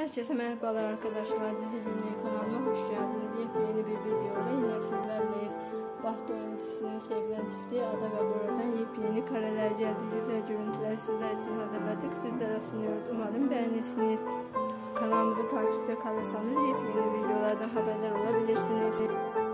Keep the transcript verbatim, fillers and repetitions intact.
Herkese merhabalar arkadaşlar. Dizi Dünya kanalına hoş geldiniz. Yepyeni bir videoyla yine sizlerleyiz. Baht oyuncusunun sevilen çifti Ada ve Bora'dan yepyeni kareler geldi. Güzel görüntüler sizler için hazırladık. Sizlere sunuyoruz. Umarım beğenirsiniz. Kanalımızı takipte kalırsanız yepyeni videolardan haberdar olabilirsiniz.